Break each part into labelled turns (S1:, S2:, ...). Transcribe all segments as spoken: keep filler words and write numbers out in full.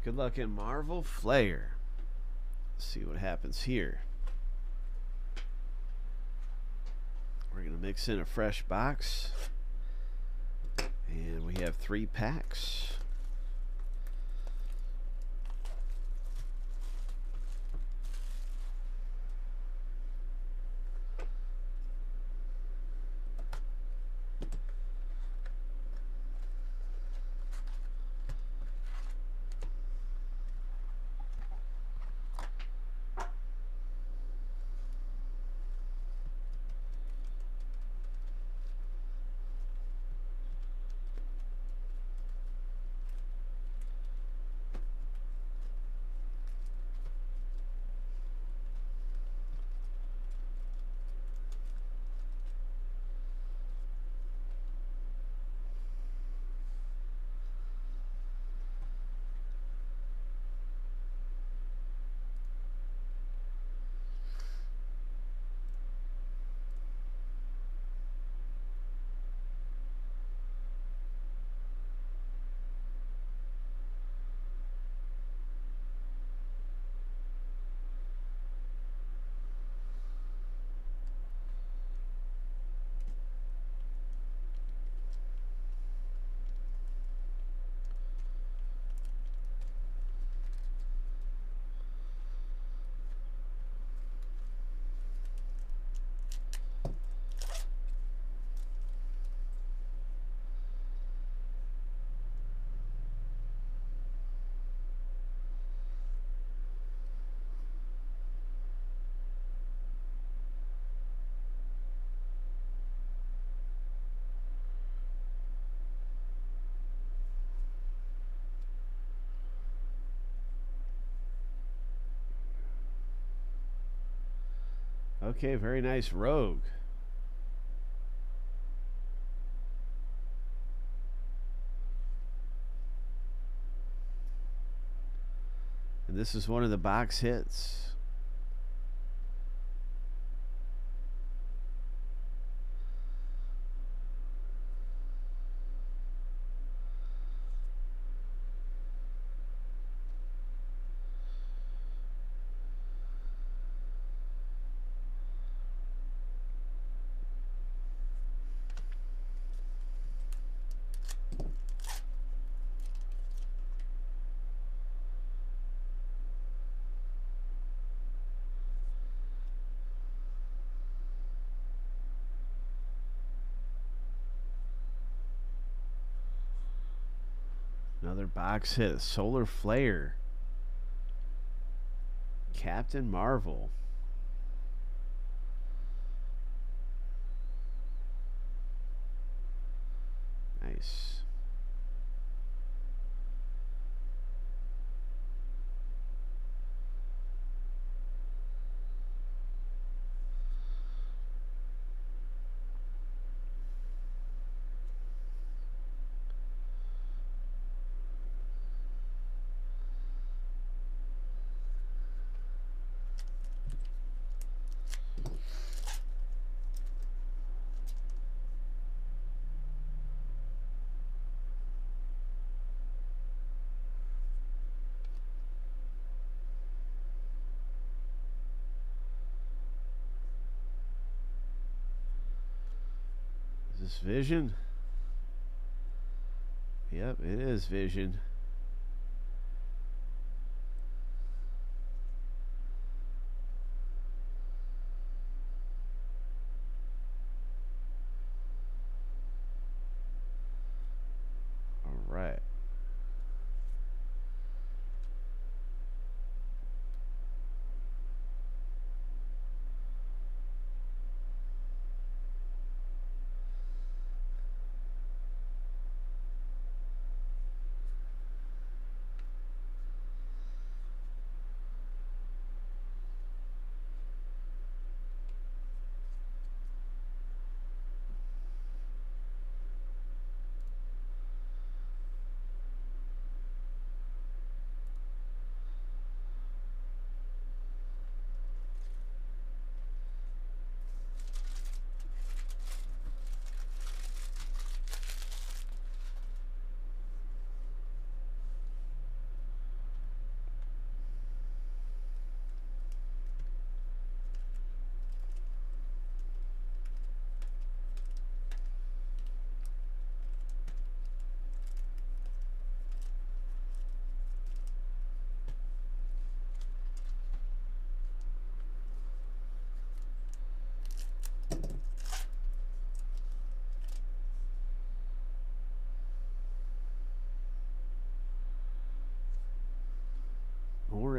S1: Good luck in Marvel Flair. Let's see what happens here. We're going to mix in a fresh box. And we have three packs. Okay, very nice Rogue. And this is one of the box hits. Another box hit. Solar Flair. Captain Marvel. Nice. Is this Vision? Yep, it is Vision. All right.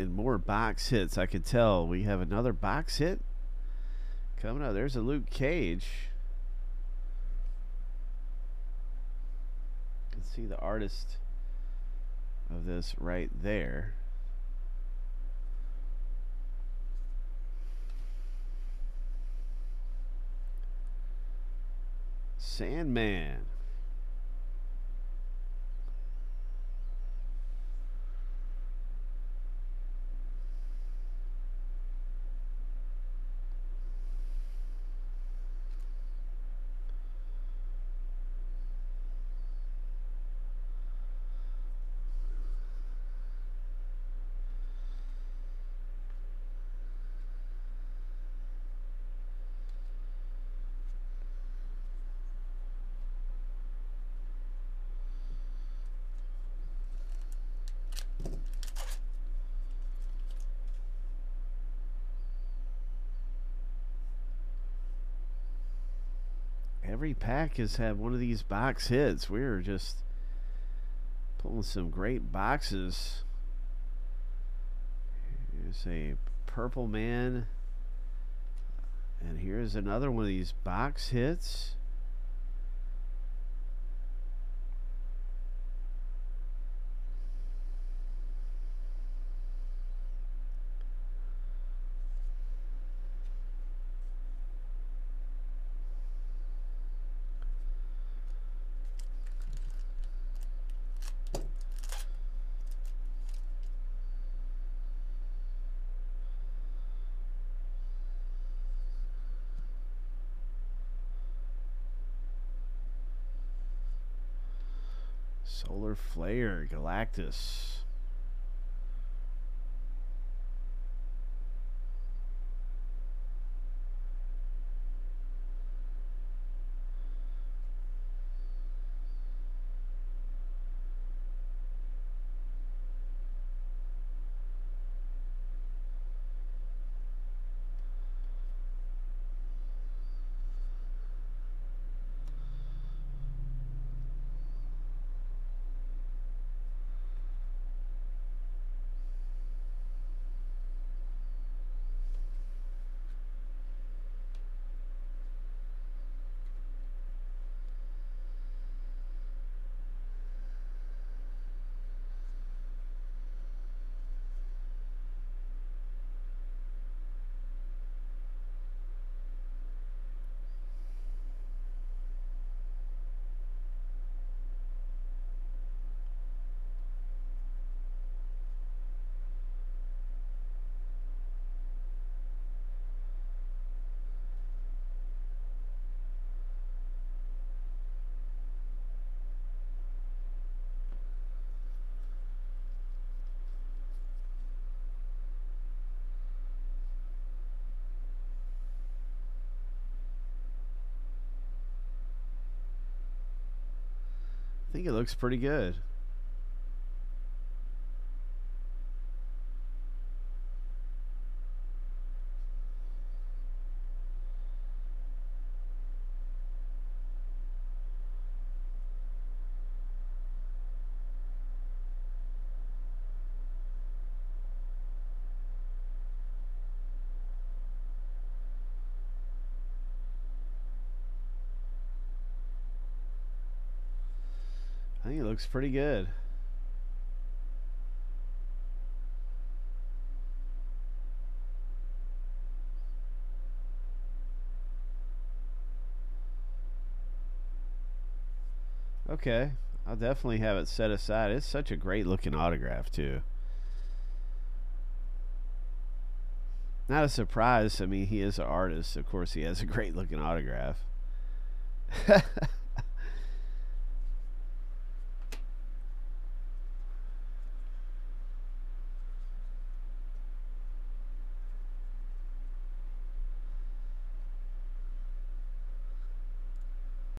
S1: and more box hits. I can tell we have another box hit coming up. There's a Luke Cage. You can see the artist of this right there. Sandman. Every pack has had one of these box hits. We're just pulling some great boxes. Here's a Purple Man. And here's another one of these box hits. Solar Flair, Galactus. I think it looks pretty good. I think it looks pretty good. Okay, I'll definitely have it set aside. It's such a great looking autograph too. Not a surprise. I mean, he is an artist. Of course, he has a great looking autograph.